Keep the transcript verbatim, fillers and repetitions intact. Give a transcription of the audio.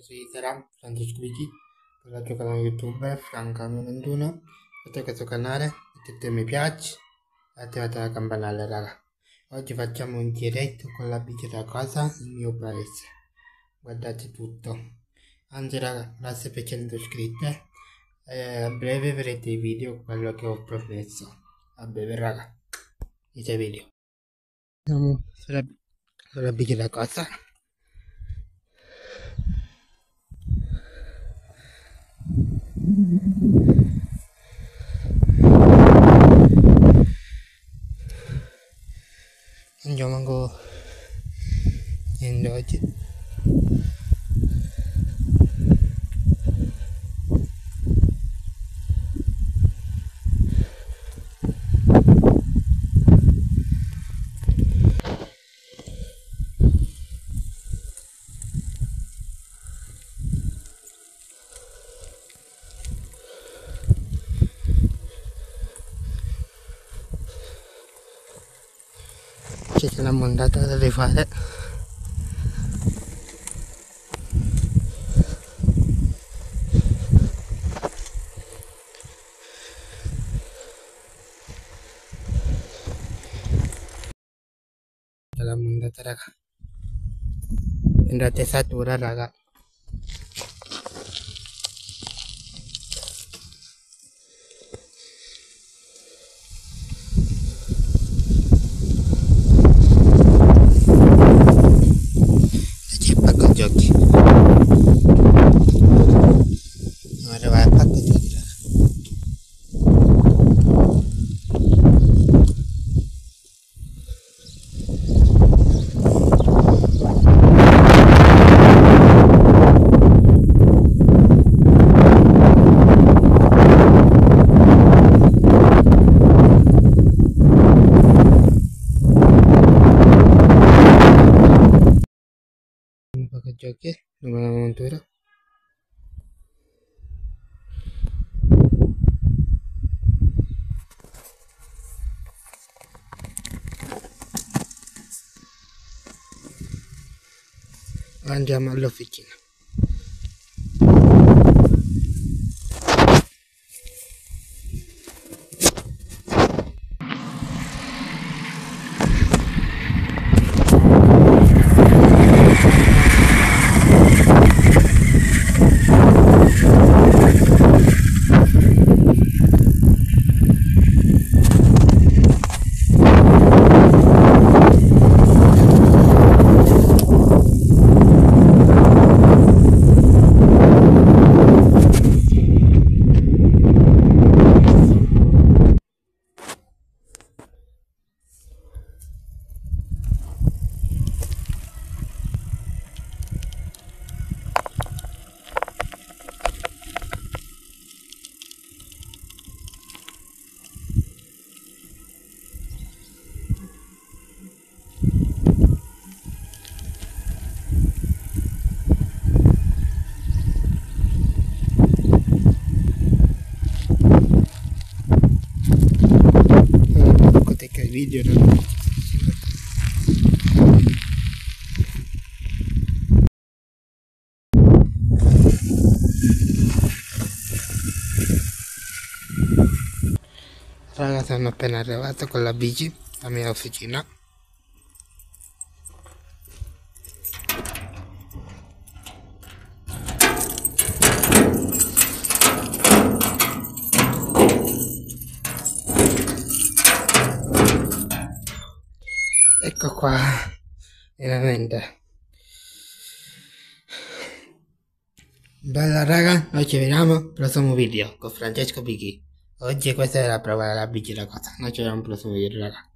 su Instagram, Francesco Vichi, per il mio canale YouTube, Franca novantuno. Mettete questo canale, mettete mi piace e attivate la campanella, raga. Oggi facciamo un diretto con la bici da casa nel mio paese. Guardate tutto. Anzi, raga, grazie per cento iscritte. E a breve vedrete i video, quello che ho promesso. A breve, raga. Inizia il video. Andiamo sulla, sulla bici da casa. Andiamo ancora in oggi. C'è una mondata da rifare. C'è la mondata, raga. Andate satura, raga. Giochi ora vai a pacco giochi. Un pacco giochi dove la montura. Andiamo all'officina. Video non raga, sono appena arrivato con la bici alla mia officina. Ecco qua, veramente bella, raga. Noi ci vediamo al prossimo video con Francesco Vichi. Oggi questa è la prova della bici da casa. Noi ci vediamo al prossimo video, raga.